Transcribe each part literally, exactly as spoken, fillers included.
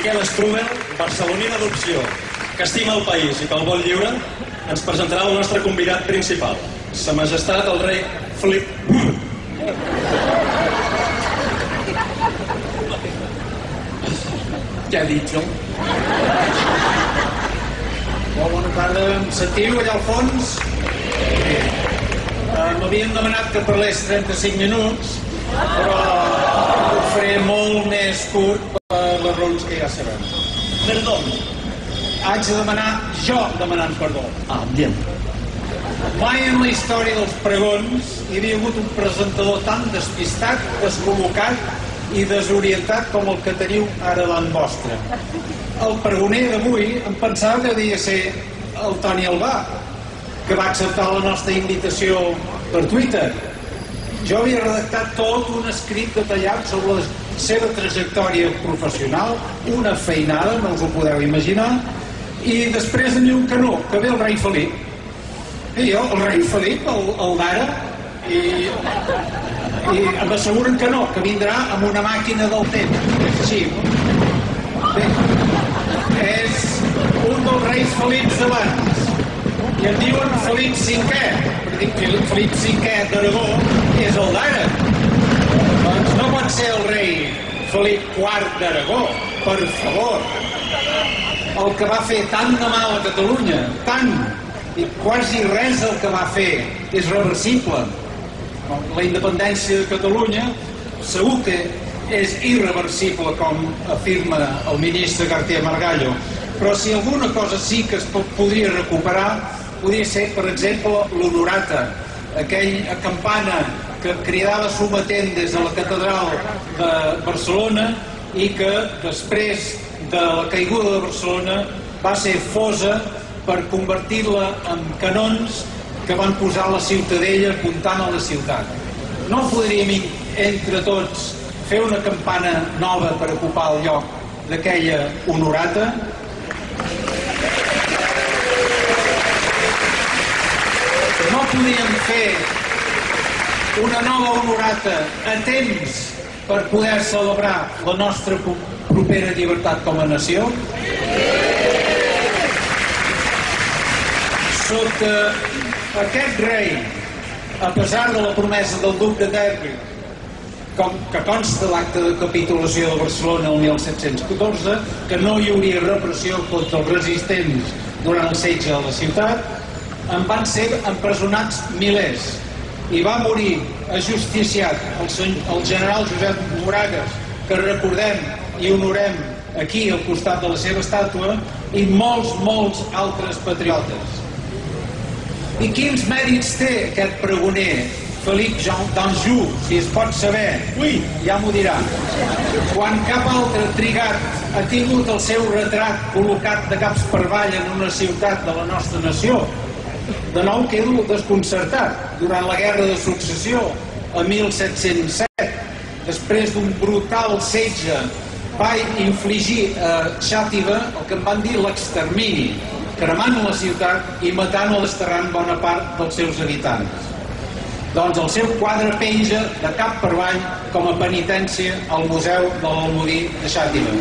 Miquel Strubel, barceloní d'adopció, que estima el país i que el vol lliure, ens presentarà el nostre convidat principal, Sa Majestat el rei Felip. Què ha dit, jo? Molt bona tarda, em sentiu allà al fons? M'havien demanat que parlés trenta-cinc minuts, però ho faré molt més curt per les raons que ja sabem. Perdó. Haig de demanar jo demanant perdó. Ah, bien. Mai en la història dels pregons hi havia hagut un presentador tan despistat, descol·locat i desorientat com el que teniu ara davant vostre. El pregoner d'avui em pensava que devia ser el Toni Albà, que va acceptar la nostra invitació per Twitter. Jo havia redactat tot un escrit detallat sobre la seva trajectòria professional, una feinada, no us ho podeu imaginar, i després de un canó, que ve el rei Felip. I jo, el rei Felip, el, el d'ara, i, i m'asseguren que no, que vindrà amb una màquina del temps. És així, no? Bé, és un dels reis Felips d'abans. I em diuen Felip cinquè, perquè dic Felip cinquè d'Aragó és el d'ara. Doncs no pot ser el rei Felip quart d'Aragó, per favor. El que va fer tant de mal a Catalunya, tant, i quasi res del que va fer és reversible. La independència de Catalunya segur que és irreversible, com afirma el ministre García Margallo, però si alguna cosa sí que es podria recuperar, podria ser, per exemple, l'Honorata, aquella campana que cridava sometent des de la catedral de Barcelona i que després de la caiguda de Barcelona va ser fosa per convertir-la en canons que van posar la ciutadella apuntant a la ciutat. No podríem, entre tots, fer una campana nova per ocupar el lloc d'aquella Honorata? No podíem fer una nova Honorata a temps per poder celebrar la nostra propera llibertat com a nació? Sota aquest rei, a pesar de la promesa del duc de Derby, com que consta l'acte de capitulació de Barcelona el mil set-cents catorze, que no hi hauria repressió contra els resistents durant el setge de la ciutat, en van ser empresonats milers i va morir ajusticiat el, el general Josep Moragues, que recordem i honorem aquí al costat de la seva estàtua, i molts, molts altres patriotes. I quins mèrits té aquest pregoner Felip d'Anjou, si es pot saber? Ui, ja m'ho dirà. Quan cap altre trigat ha tingut el seu retrat col·locat de caps per avall en una ciutat de la nostra nació. De nou quedo desconcertat. Durant la Guerra de Successió, a mil set-cents set, després d'un brutal setge, va infligir a Xàtiva el que en van dir l'extermini, cremant la ciutat i matant o desterrant bona part dels seus habitants. Doncs el seu quadre penja de cap per avall com a penitència al Museu de l'Almodí de Xàtiva.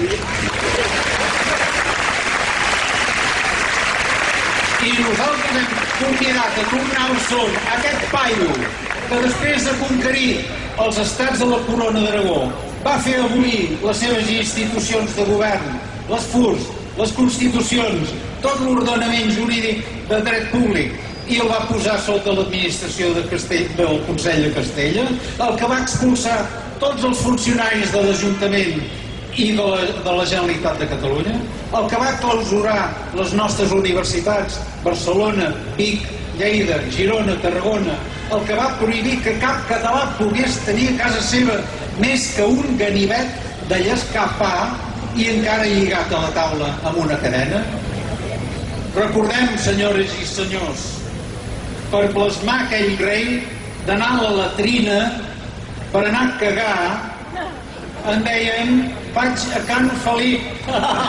I nosaltres hem convidat a tornar al son aquest paio que després de conquerir els estats de la Corona d'Aragó va fer abolir les seves institucions de govern, les F U R S, les constitucions, tot l'ordenament jurídic de dret públic, i el va posar sota l'administració de Castell, del Consell de Castella, el que va expulsar tots els funcionaris de l'Ajuntament i de la, de la Generalitat de Catalunya, el que va clausurar les nostres universitats, Barcelona, Vic, Lleida, Girona, Tarragona, el que va prohibir que cap català pogués tenir a casa seva més que un ganivet de llescar pa i encara lligat a la taula amb una cadena. Recordem, senyores i senyors, per plasmar aquell rei d'anar a la latrina per anar a cagar, en deien, vaig a Can Felip.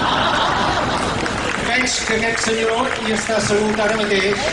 Veig que aquest senyor hi està assegut ara mateix.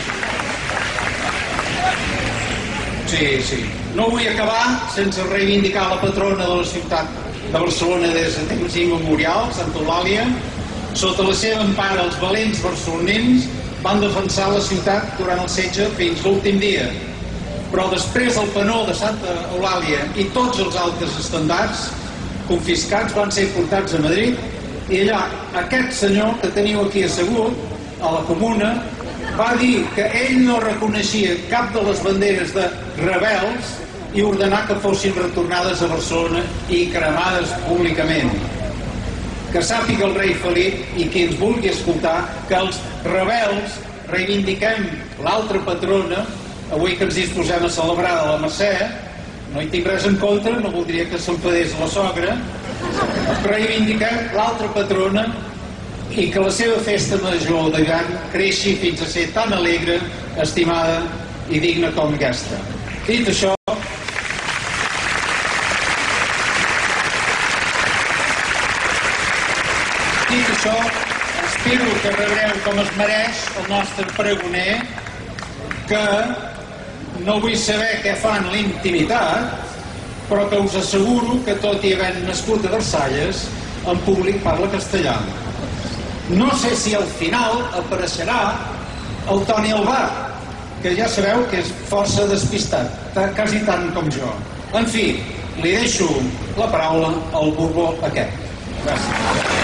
Sí, sí. No vull acabar sense reivindicar la patrona de la ciutat de Barcelona des de temps immemorials, Santa Eulàlia. Sota la seva empara, els valents barcelonins van defensar la ciutat durant el setge fins l'últim dia. Però després el penó de Santa Eulàlia i tots els altres estandards confiscats van ser portats a Madrid, i allà aquest senyor que teniu aquí assegut, a la Comuna, va dir que ell no reconeixia cap de les banderes de rebels i ordenar que fossin retornades a Barcelona i cremades públicament. Que sàpiga el rei Felip i qui ens vulgui escoltar que els rebels reivindiquem l'altra patrona, avui que ens disposem a celebrar a la Mercè, no hi tinc res en contra, no voldria que s'enfadés la sogra, reivindiquem l'altra patrona i que la seva festa major d'hivern creixi fins a ser tan alegre, estimada i digna com aquesta. Dit això, dit això, espero que rebreu com es mereix el nostre pregoner, que no vull saber què fa en la intimitat, però que us asseguro que tot i havent nascut a Versalles, en públic parla castellà. No sé si al final apareixerà el Toni Albà, que ja sabeu que és força despistat, quasi tant com jo. En fi, li deixo la paraula al Borbó aquest. Gràcies.